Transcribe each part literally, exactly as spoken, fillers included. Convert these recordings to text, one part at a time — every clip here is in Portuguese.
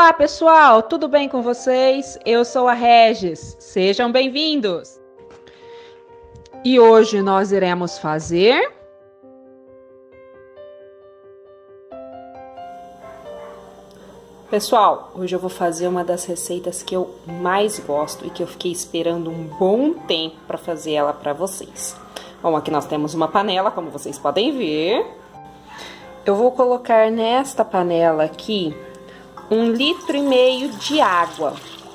Olá pessoal, tudo bem com vocês? Eu sou a Regis, sejam bem-vindos! E hoje nós iremos fazer... Pessoal, hoje eu vou fazer uma das receitas que eu mais gosto e que eu fiquei esperando um bom tempo para fazer ela para vocês. Bom, aqui nós temos uma panela, como vocês podem ver. Eu vou colocar nesta panela aqui um litro e meio de água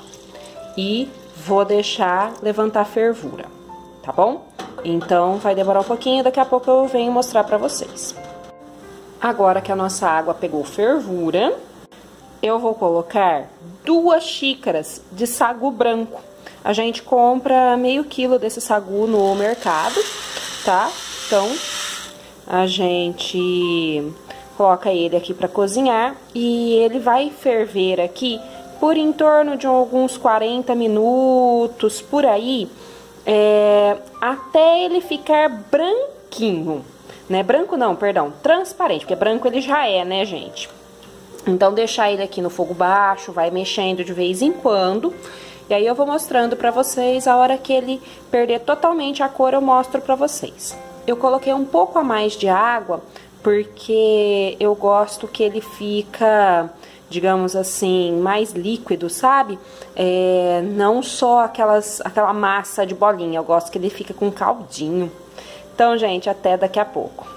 e vou deixar levantar fervura, tá bom? Então vai demorar um pouquinho, daqui a pouco eu venho mostrar pra vocês. Agora que a nossa água pegou fervura, eu vou colocar duas xícaras de sagu branco. A gente compra meio quilo desse sagu no mercado, tá? Então a gente coloca ele aqui para cozinhar e ele vai ferver aqui por em torno de alguns quarenta minutos, por aí, é, até ele ficar branquinho, né? Branco não, perdão, transparente, porque branco ele já é, né, gente? Então, deixar ele aqui no fogo baixo, vai mexendo de vez em quando, e aí eu vou mostrando pra vocês, a hora que ele perder totalmente a cor, eu mostro pra vocês. Eu coloquei um pouco a mais de água, porque eu gosto que ele fica, digamos assim, mais líquido, sabe? É, não só aquelas, aquela massa de bolinha, eu gosto que ele fica com caldinho. Então, gente, até daqui a pouco.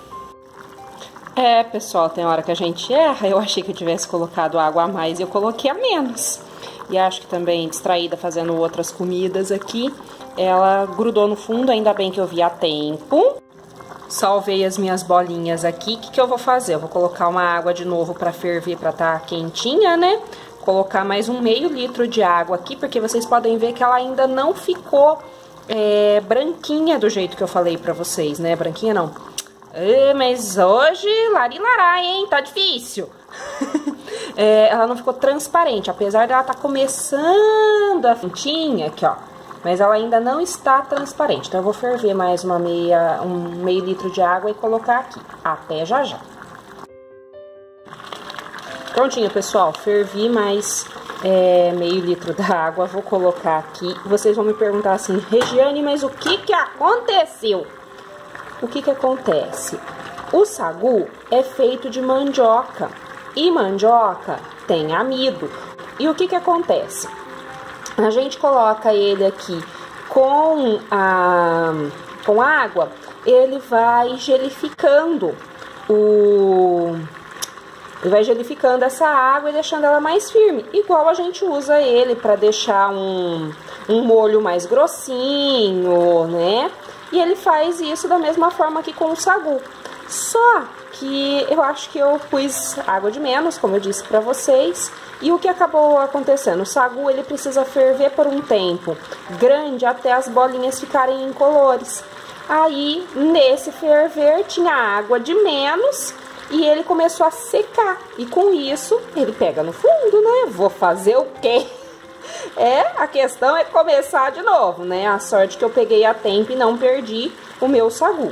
É, pessoal, tem hora que a gente erra, eu achei que eu tivesse colocado água a mais e eu coloquei a menos. E acho que também, distraída fazendo outras comidas aqui, ela grudou no fundo, ainda bem que eu vi a tempo. Salvei as minhas bolinhas aqui. O que, que eu vou fazer? Eu vou colocar uma água de novo para ferver, para estar quentinha, né? Colocar mais um meio litro de água aqui, porque vocês podem ver que ela ainda não ficou é, branquinha do jeito que eu falei para vocês, né? Branquinha não. Ah, mas hoje, larilará, hein? Tá difícil. é, ela não ficou transparente, apesar dela estar tá começando a quentinha aqui, ó. Mas ela ainda não está transparente. Então eu vou ferver mais uma meia, um meio litro de água e colocar aqui. Até já já. Prontinho, pessoal. Fervi mais é, meio litro da água. Vou colocar aqui. Vocês vão me perguntar assim, Regiane, mas o que que aconteceu? O que que acontece? O sagu é feito de mandioca. E mandioca tem amido. E o que que acontece? A gente coloca ele aqui com a, com a água, ele vai gelificando o... Ele vai gelificando essa água e deixando ela mais firme. Igual a gente usa ele para deixar um, um molho mais grossinho, né? E ele faz isso da mesma forma que com o sagu. Só que eu acho que eu pus água de menos, como eu disse para vocês. E o que acabou acontecendo? O sagu ele precisa ferver por um tempo grande até as bolinhas ficarem incolores. Aí, nesse ferver, tinha água de menos e ele começou a secar. E com isso, ele pega no fundo, né? Vou fazer o quê? É, a questão é começar de novo, né? A sorte que eu peguei a tempo e não perdi o meu sagu.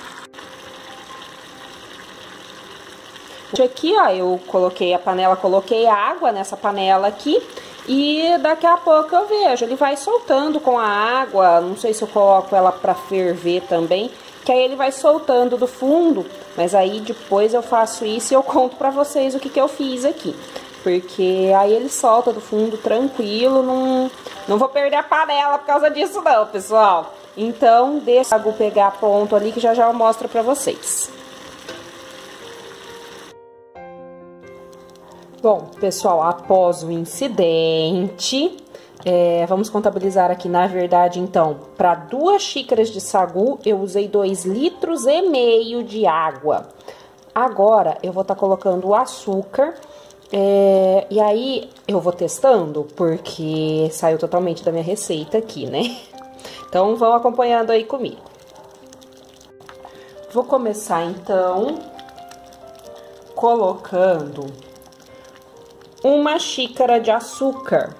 Aqui, ó, eu coloquei a panela, coloquei água nessa panela aqui e daqui a pouco eu vejo, ele vai soltando com a água, não sei se eu coloco ela pra ferver também, que aí ele vai soltando do fundo, mas aí depois eu faço isso e eu conto pra vocês o que que eu fiz aqui. Porque aí ele solta do fundo tranquilo, não, não vou perder a panela por causa disso não, pessoal. Então, deixa o sagu pegar ponto ali que já já eu mostro pra vocês. Bom, pessoal, após o incidente, é, vamos contabilizar aqui, na verdade, então, para duas xícaras de sagu, eu usei dois litros e meio de água. Agora, eu vou estar tá colocando o açúcar, é, e aí eu vou testando, porque saiu totalmente da minha receita aqui, né? Então, vão acompanhando aí comigo. Vou começar, então, colocando uma xícara de açúcar.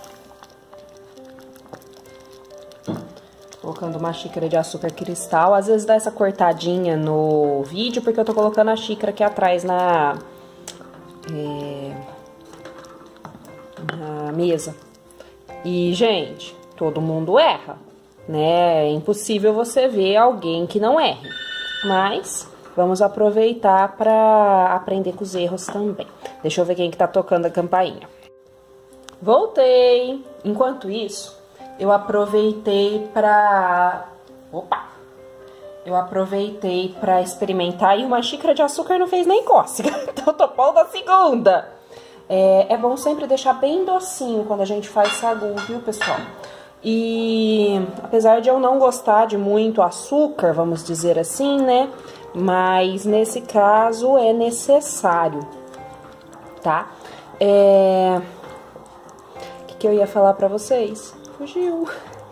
Colocando uma xícara de açúcar cristal. Às vezes dá essa cortadinha no vídeo, porque eu tô colocando a xícara aqui atrás na... É, na mesa. E, gente, todo mundo erra, né? É impossível você ver alguém que não erre. Mas vamos aproveitar para aprender com os erros também. Deixa eu ver quem que tá tocando a campainha. Voltei! Enquanto isso, eu aproveitei para... Opa! Eu aproveitei para experimentar e uma xícara de açúcar não fez nem cócega. Então eu tô pondo a segunda. É, é bom sempre deixar bem docinho quando a gente faz sagu, viu, pessoal? E apesar de eu não gostar de muito açúcar, vamos dizer assim, né? Mas nesse caso é necessário, tá? É... O que, que eu ia falar pra vocês? Fugiu.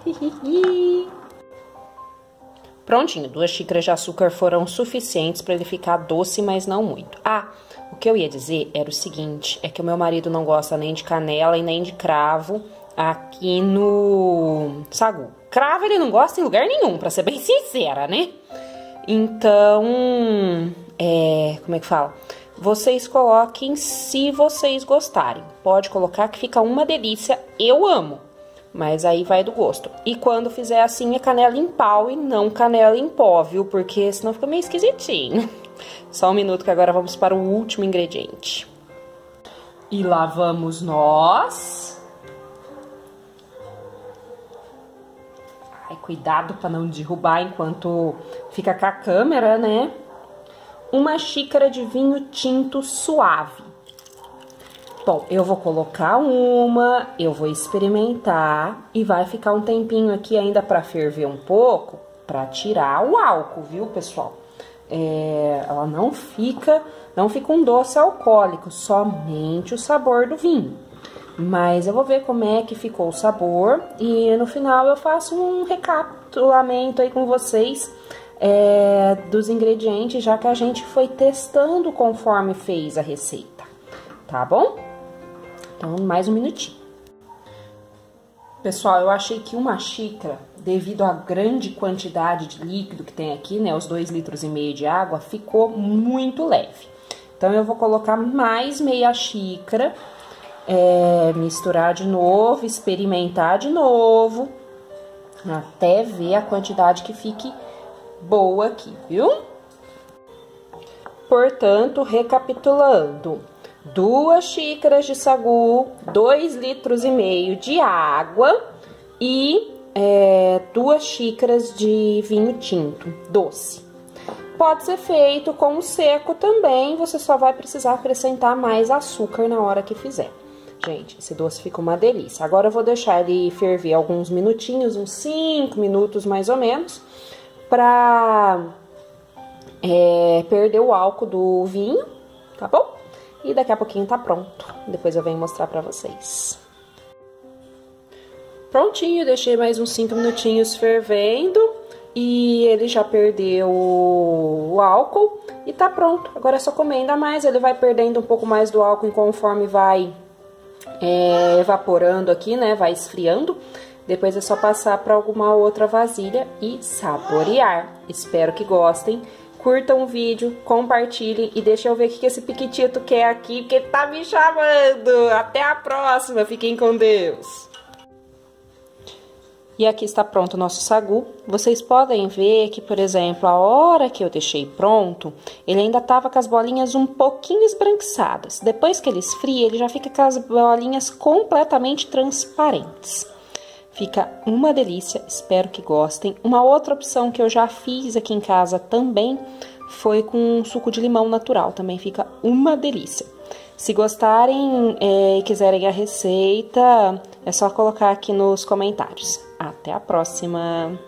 Prontinho, duas xícaras de açúcar foram suficientes para ele ficar doce, mas não muito. Ah, o que eu ia dizer era o seguinte, é que o meu marido não gosta nem de canela e nem de cravo aqui no sagu. Cravo ele não gosta em lugar nenhum, pra ser bem sincera, né? Então, é, como é que fala? Vocês coloquem se vocês gostarem. Pode colocar que fica uma delícia, eu amo. Mas aí vai do gosto. E quando fizer assim é canela em pau e não canela em pó, viu? Porque senão fica meio esquisitinho. Só um minuto que agora vamos para o último ingrediente. E lá vamos nós... Ai, cuidado para não derrubar enquanto fica com a câmera, né? Uma xícara de vinho tinto suave. Bom, eu vou colocar uma, eu vou experimentar e vai ficar um tempinho aqui ainda para ferver um pouco, para tirar o álcool, viu, pessoal? É, ela não fica, não fica um doce alcoólico, somente o sabor do vinho. Mas eu vou ver como é que ficou o sabor e no final eu faço um recapitulamento aí com vocês é, dos ingredientes, já que a gente foi testando conforme fez a receita, tá bom? Então, mais um minutinho. Pessoal, eu achei que uma xícara, devido à grande quantidade de líquido que tem aqui, né, os dois litros e meio de água, ficou muito leve. Então, eu vou colocar mais meia xícara... É, misturar de novo, experimentar de novo, até ver a quantidade que fique boa aqui, viu? Portanto, recapitulando, duas xícaras de sagu, dois litros e meio de água e é, duas xícaras de vinho tinto doce. Pode ser feito com seco também, você só vai precisar acrescentar mais açúcar na hora que fizer. Gente, esse doce fica uma delícia. Agora eu vou deixar ele ferver alguns minutinhos, uns cinco minutos mais ou menos, pra é, perder o álcool do vinho, tá bom? E daqui a pouquinho tá pronto. Depois eu venho mostrar pra vocês. Prontinho, deixei mais uns cinco minutinhos fervendo e ele já perdeu o álcool e tá pronto. Agora é só comer ainda mais, ele vai perdendo um pouco mais do álcool conforme vai... É, evaporando aqui, né? Vai esfriando. Depois é só passar para alguma outra vasilha e saborear. Espero que gostem. Curtam o vídeo, compartilhem e deixem eu ver o que esse piquitito quer aqui, porque tá me chamando. Até a próxima. Fiquem com Deus. E aqui está pronto o nosso sagu. Vocês podem ver que, por exemplo, a hora que eu deixei pronto, ele ainda estava com as bolinhas um pouquinho esbranquiçadas. Depois que ele esfria, ele já fica com as bolinhas completamente transparentes. Fica uma delícia, espero que gostem. Uma outra opção que eu já fiz aqui em casa também foi com suco de limão natural. Também fica uma delícia. Se gostarem e é, quiserem a receita, é só colocar aqui nos comentários. Até a próxima!